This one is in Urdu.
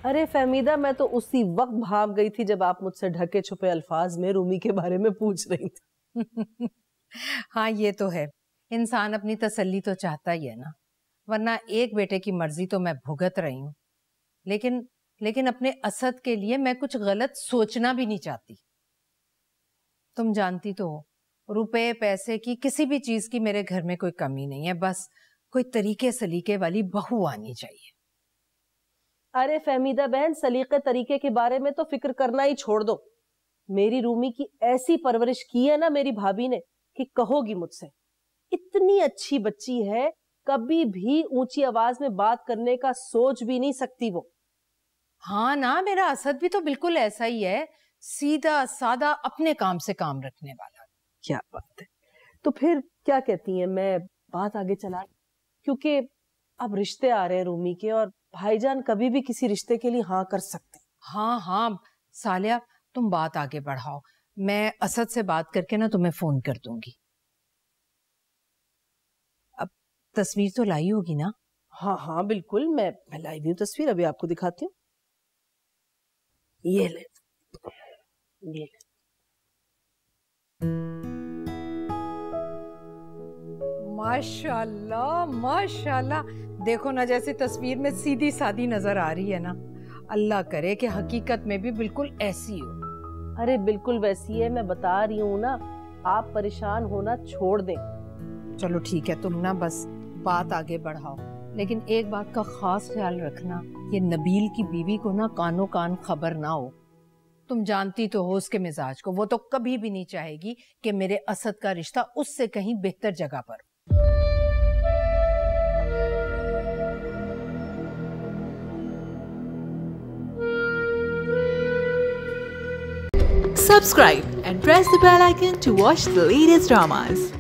ارے فہمیدہ میں تو اسی وقت بھاگ گئی تھی جب آپ مجھ سے ڈھکے چھپے الفاظ میں رومی کے بارے میں پوچھ رہی تھی. ہاں یہ تو ہے، انسان اپنی تسلی تو چاہتا ہی ہے نا، ورنہ ایک بیٹے کی مرضی تو میں بھگت رہی ہوں، لیکن اپنے اسد کے لیے میں کچھ غلط سوچنا بھی نہیں چاہتی. تم جانتی تو ہو روپے پیسے کی کسی بھی چیز کی میرے گھر میں کوئی کمی نہیں ہے، بس کوئی طریقے سلیقے والی بہو آنی چاہیے. ارے فہمیدہ بہن سلیقے طریقے کے بارے میں تو فکر کرنا ہی چھوڑ دو. میری رومی کی ایسی پرورش کی ہے نا میری بھابھی نے کہ کہو گی مجھ سے. اتنی اچھی بچی ہے، کبھی بھی اونچی آواز میں بات کرنے کا سوچ بھی نہیں سکتی وہ. ہاں نا، میرا اسد بھی تو بالکل ایسا ہی ہے، سیدھا سادہ اپنے کام سے کام رکھنے والا. کیا بات ہے. تو پھر کیا کہتی ہیں میں بات آگے چلا، کیونکہ اب رشتے آ رہے ہیں رومی کے اور بھائی جان کبھی بھی کسی رشتے کے لیے ہاں کر سکتے. ہاں سالیہ تم بات آگے بڑھاؤ، میں اسد سے بات کر کے نا تمہیں فون کر دوں گی. اب تصویر تو لائی ہوگی نا؟ ہاں بالکل، میں لائی دی ہوں تصویر، ابھی آپ کو دکھاتی ہوں. یہ لے. ماشاءاللہ دیکھو نا، جیسے تصویر میں سیدھی سادی نظر آ رہی ہے نا، اللہ کرے کہ حقیقت میں بھی بالکل ایسی ہو. ارے بالکل ویسی ہے، میں بتا رہی ہوں نا، آپ پریشان ہونا چھوڑ دیں. چلو ٹھیک ہے، تم نا بس بات آگے بڑھاؤ، لیکن ایک بات کا خاص خیال رکھنا، یہ نبیل کی بیوی کو نا کانوں کان خبر نہ ہو. تم جانتی تو ہو اس کے مزاج کو، وہ تو کبھی بھی نہیں چاہے گی کہ میرے اسد کا رشتہ اس سے کہیں بہتر جگہ پر. Subscribe and press the bell icon to watch the latest dramas.